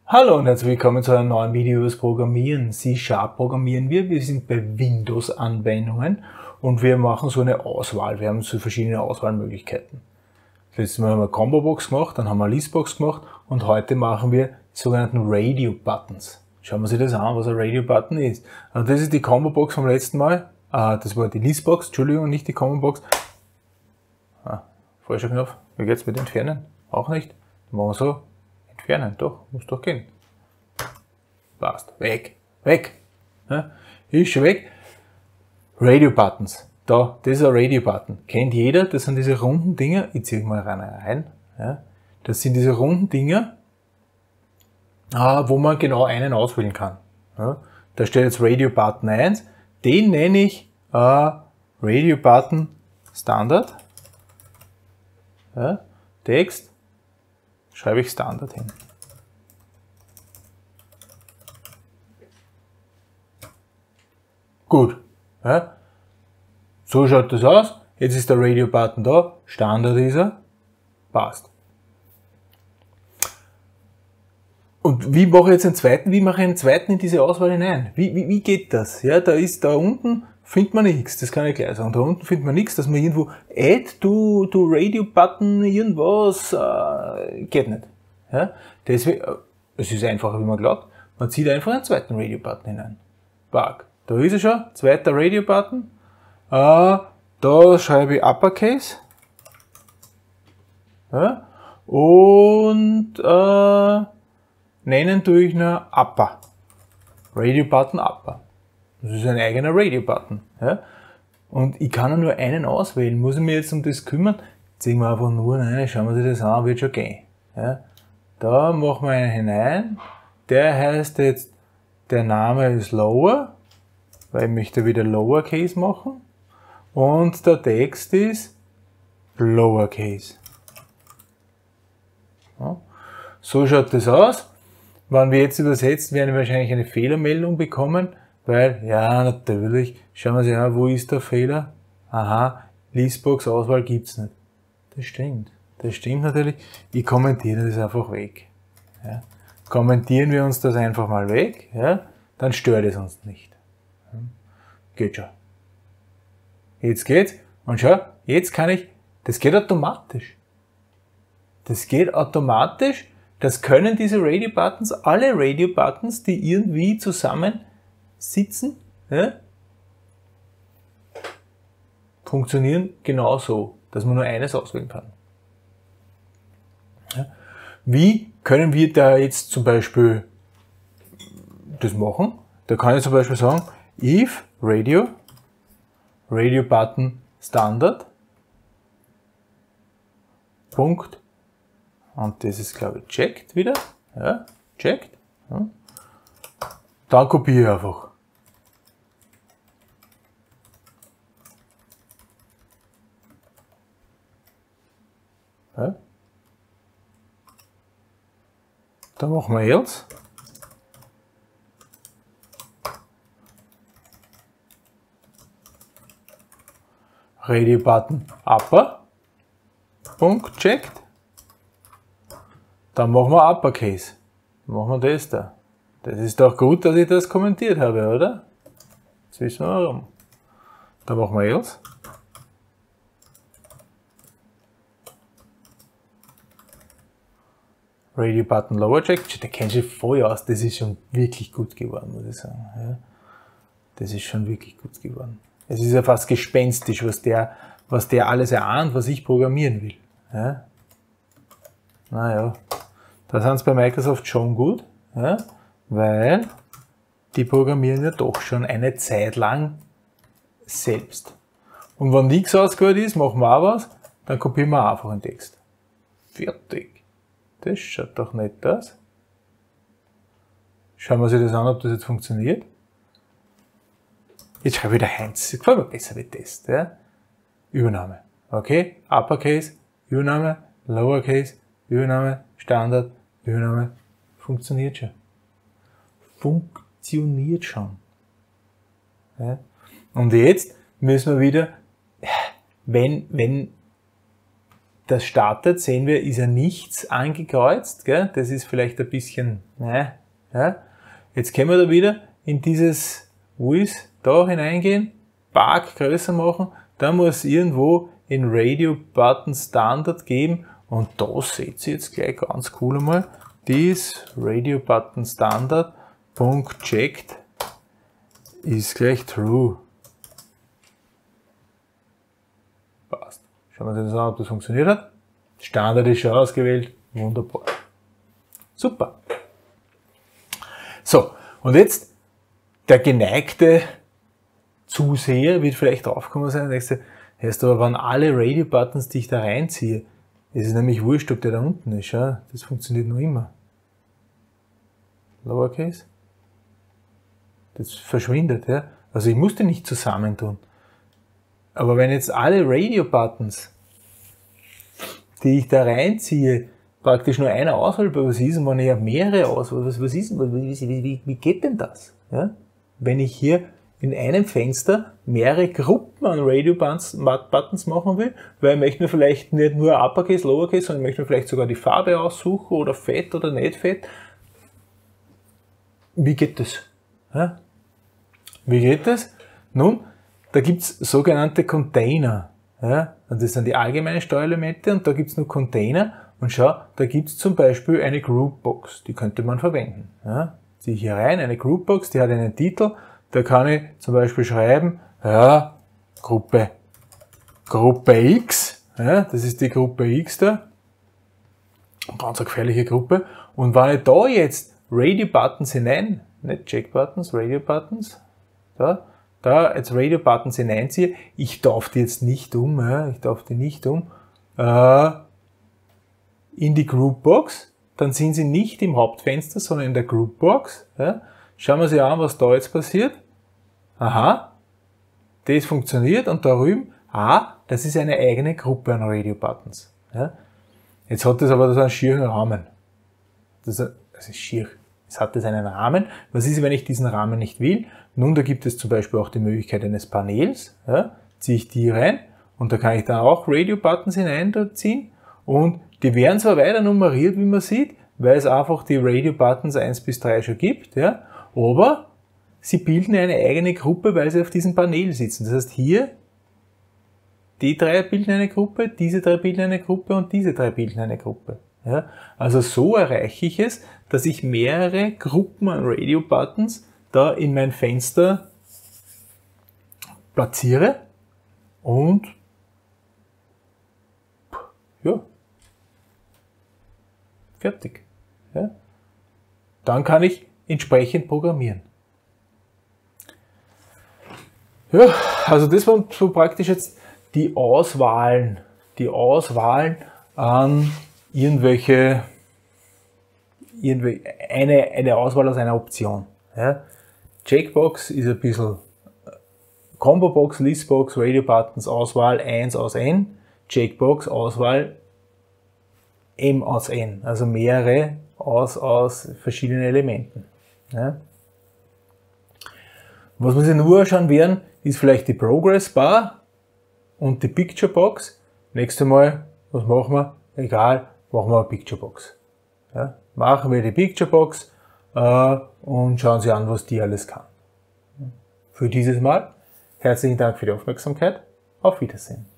Hallo und herzlich willkommen zu einem neuen Video über das Programmieren. C# programmieren wir. Wir sind bei Windows-Anwendungen und wir machen so eine Auswahl. Wir haben so verschiedene Auswahlmöglichkeiten. Letztes Mal haben wir Combo-Box gemacht, dann haben wir Listbox gemacht und heute machen wir die sogenannten Radio-Buttons. Schauen wir uns das an, was ein Radio-Button ist. Also das ist die Combo-Box vom letzten Mal. Das war die Listbox, Entschuldigung, nicht die Combo-Box. Falscher Knopf. Wie geht's mit Entfernen? Auch nicht. Dann machen wir so. Entfernen, doch, muss doch gehen. Passt, weg, weg. Ja, ist schon weg. Radio-Buttons. Da, das ist ein Radio-Button. Kennt jeder, das sind diese runden Dinger. Ich ziehe mal rein. Ja, das sind diese runden Dinger, wo man genau einen auswählen kann. Ja, da steht jetzt Radio-Button 1. Den nenne ich Radio-Button Standard. Ja, Text. Schreibe ich Standard hin. Gut. Ja. So schaut das aus. Jetzt ist der Radio-Button da. Standard ist er. Passt. Und wie mache ich jetzt einen zweiten? Wie mache ich einen zweiten in diese Auswahl hinein? Wie geht das? Ja, da unten findet man nichts. Das kann ich gleich sagen. Da unten findet man nichts, dass man irgendwo Add to Radio-Button irgendwas geht nicht. Ja, deswegen, es ist einfacher, wie man glaubt. Man zieht einfach einen zweiten Radio-Button hinein. Bug. Da ist er schon. Zweiter Radio-Button. Da schreibe ich Uppercase. Ja, und nennen tue ich nur Upper. Radio-Button Upper. Das ist ein eigener Radio-Button. Ja? Und ich kann nur einen auswählen. Muss ich mich jetzt um das kümmern? Ziehen wir einfach nur rein, schauen wir sich das an, wird schon gehen. Ja? Da machen wir einen hinein. Der heißt jetzt, der Name ist Lower, weil ich möchte wieder Lowercase machen. Und der Text ist Lowercase. Ja? So schaut das aus. Wenn wir jetzt übersetzen, werden wir wahrscheinlich eine Fehlermeldung bekommen. Weil, ja, natürlich, schauen wir uns an, wo ist der Fehler? Aha, Listbox-Auswahl gibt's nicht. Das stimmt natürlich. Ich kommentiere das einfach weg. Ja. Kommentieren wir uns das einfach mal weg, ja, dann stört es uns nicht. Ja. Geht schon. Jetzt geht's. Und schau, jetzt kann ich, das geht automatisch. Das geht automatisch. Das können diese Radio-Buttons, alle Radio-Buttons, die irgendwie zusammen sitzen, ja, funktionieren genauso, dass man nur eines auswählen kann. Ja. Wie können wir da jetzt zum Beispiel das machen? Da kann ich zum Beispiel sagen, if Radio-Button Standard, Punkt, und das ist glaube ich checked wieder, ja, checked, ja. Dann kopiere ich einfach. Ja. Dann machen wir jetzt. Radio-Button Upper. Punkt, checked. Dann machen wir Uppercase. Dann machen wir das da. Das ist doch gut, dass ich das kommentiert habe, oder? Jetzt wissen wir warum. Dann machen wir jetzt. Radio-Button Lower Check. Der kennt sich voll aus. Das ist schon wirklich gut geworden, muss ich sagen. Ja. Das ist schon wirklich gut geworden. Es ist ja fast gespenstisch, was der alles erahnt, was ich programmieren will. Ja. Naja, da sind es bei Microsoft schon gut, ja, weil die programmieren ja doch schon eine Zeit lang selbst. Und wenn nichts ausgehört ist, machen wir auch was, dann kopieren wir einfach den Text. Fertig. Das schaut doch nett aus. Schauen wir uns das an, ob das jetzt funktioniert. Jetzt schreibe ich wieder Heinz. Das gefällt mir besser wie Test. Ja? Übernahme. Okay, Uppercase, Übernahme, Lowercase, Übernahme, Standard, Übernahme. Funktioniert schon. Funktioniert schon. Ja? Und jetzt müssen wir wieder, wenn das startet, sehen wir, ist ja nichts angekreuzt. Gell? Das ist vielleicht ein bisschen, ja. Jetzt können wir da wieder in dieses WUIS da hineingehen, Park größer machen, da muss irgendwo in Radio Button Standard geben und da seht ihr jetzt gleich ganz cool einmal, dies Radio Button Standard .checked ist gleich true. Passt. Schauen wir uns das an, ob das funktioniert hat. Standard ist schon ausgewählt. Wunderbar. Super. So, und jetzt der geneigte Zuseher wird vielleicht draufgekommen sein und denkst, heißt aber, wenn alle Radio-Buttons, die ich da reinziehe, ist es nämlich wurscht, ob der da unten ist. Ja? Das funktioniert noch immer. Lowercase. Das verschwindet. Ja? Also ich muss den nicht zusammentun. Aber wenn jetzt alle Radio-Buttons, die ich da reinziehe, praktisch nur einer auswahlbar ist und wenn ich ja mehrere auswahl, wie geht denn das? Ja? Wenn ich hier in einem Fenster mehrere Gruppen an Radio-Buttons machen will, weil ich möchte mir vielleicht nicht nur Uppercase, Lowercase, sondern ich möchte mir vielleicht sogar die Farbe aussuchen oder fett oder nicht fett. Wie geht das? Ja? Wie geht das? Nun, da gibt's sogenannte Container. Ja? Und das sind die allgemeinen Steuerelemente und da gibt's nur Container. Und schau, da gibt's zum Beispiel eine Groupbox, die könnte man verwenden. Ja? Ziehe ich hier rein, eine Groupbox, die hat einen Titel, da kann ich zum Beispiel schreiben, ja, Gruppe X, ja, das ist die Gruppe X da, ganz eine gefährliche Gruppe. Und wenn ich da jetzt Radio-Buttons hinein, nicht Check-Buttons, Radio-Buttons, da jetzt Radio-Buttons hineinziehe, ich darf die jetzt nicht in die Groupbox, dann sind sie nicht im Hauptfenster, sondern in der Groupbox. Ja. Schauen wir uns an, was da jetzt passiert. Aha, das funktioniert und da drüben, das ist eine eigene Gruppe an Radio-Buttons. Ja. Jetzt hat das aber so einen schieren Rahmen. Das ist schier. Es hat das einen Rahmen. Was ist, wenn ich diesen Rahmen nicht will? Nun, da gibt es zum Beispiel auch die Möglichkeit eines Panels. Ja. Ziehe ich die rein und da kann ich dann auch Radio-Buttons hineinziehen und die werden zwar weiter nummeriert, wie man sieht, weil es einfach die Radio-Buttons 1 bis 3 schon gibt, ja, aber sie bilden eine eigene Gruppe, weil sie auf diesem Panel sitzen. Das heißt, hier, die 3 bilden eine Gruppe, diese 3 bilden eine Gruppe und diese 3 bilden eine Gruppe. Ja. Also so erreiche ich es, dass ich mehrere Gruppen an Radio-Buttons da in mein Fenster platziere und ja, fertig. Ja. Dann kann ich entsprechend programmieren. Ja, also das waren so praktisch jetzt die Auswahlen an eine Auswahl aus einer Option. Ja. Checkbox ist ein bisschen Combobox, Listbox, Radio Buttons, Auswahl 1 aus N, Checkbox, Auswahl M aus N, also mehrere aus verschiedenen Elementen. Ja. Was wir sich nur anschauen werden, ist vielleicht die Progress Bar und die Picture Box. Nächstes Mal, was machen wir? Egal, machen wir eine Picture Box. Ja. Machen wir die Picture Box und schauen Sie an, was die alles kann. Für dieses Mal herzlichen Dank für die Aufmerksamkeit. Auf Wiedersehen.